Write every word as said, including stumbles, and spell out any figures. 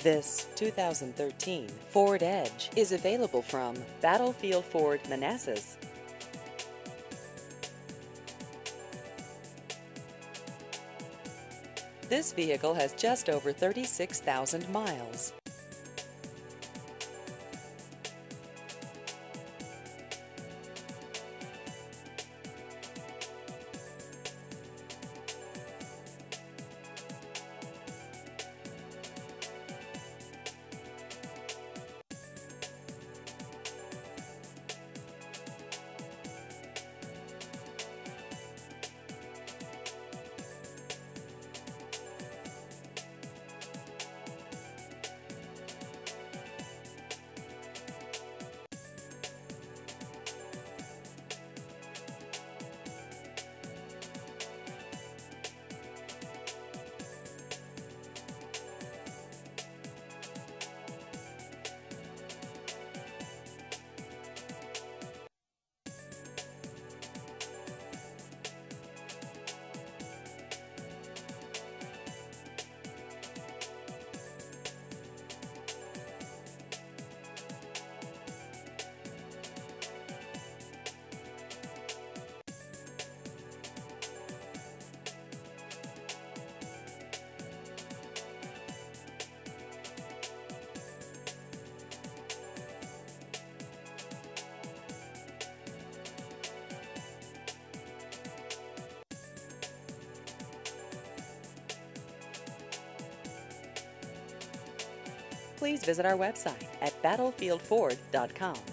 This two thousand thirteen Ford Edge is available from Battlefield Ford Manassas. This vehicle has just over thirty-six thousand miles. Please visit our website at battlefield ford dot com.